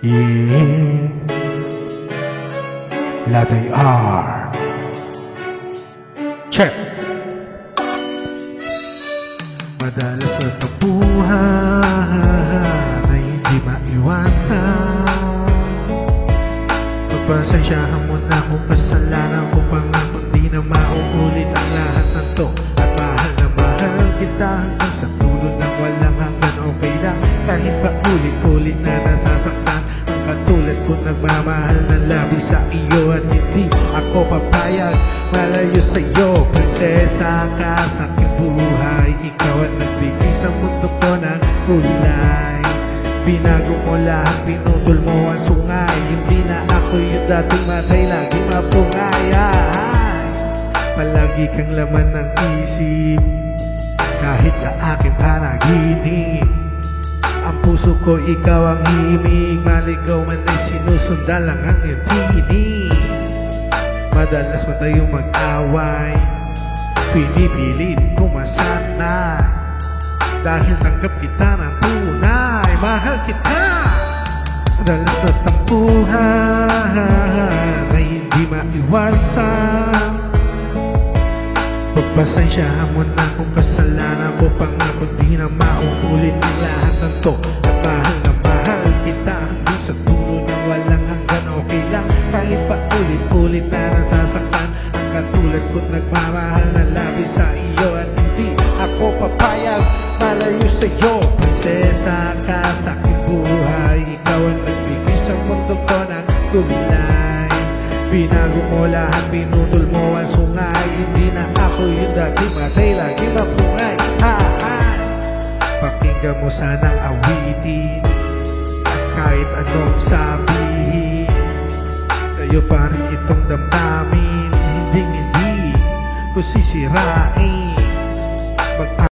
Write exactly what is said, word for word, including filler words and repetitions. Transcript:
Yeah, La they are. Check. Madalas na tapuhan na hindi maiwasan. Pagpasensyahan mo na kung kasalanan ko, pangako di na mauulit ang lahat ng to. At mahal na mahal kita hanggang sa dulo ng walang hanggan. Okay lang kahit pa ulit-ulit na nasasaktan. Ang katulad ko nagmamahal ng labis sa iyo, at hindi ako papayag malayo sa iyo. Prinsesa ka sa aking buhay, ikaw at nagbigay sa mundo ko ng kulay. Binago mo lahat, pinutol mo ang sungay. Hindi na ako yung dating matay, lagi mapungay. Ay, palagi kang laman ng isip, kahit sa aking panaginip. Ang puso ko ikaw ang himig, maligaw man ay sinusundan lang ang iyong tinig. Madalas man tayong mag-away, pinipilit ko masanay, dahil tanggap kita ng tunay. Mahal kita. Madalas na tampuhan na hindi maiwasan. Pagpasensyahan mo na kung kasalanan ko, pangako di na mauulit ang lahat ng to. At mahal na mahal kita hanggang sa dulo ng walang hanggan. Okay lang kahit pa ulit-ulit na nasasaktan. Ang katulad ko nagmamahal na labis sa iyo, at hindi ako papayag malayo sa iyo. Prinsesa ka sa aking buhay, ikaw ang nagbigay sa mundo ko ng kulay. Binago mo lahat, pinutol mo ang sungay. Hindi na ako yung dati matay, lagi mapungay. Ha ha, pakinggan mo sanang awitin, at kahit anong sabihin, kayo pa rin itong damdamin. Hindi hindi ko sisirain. Mag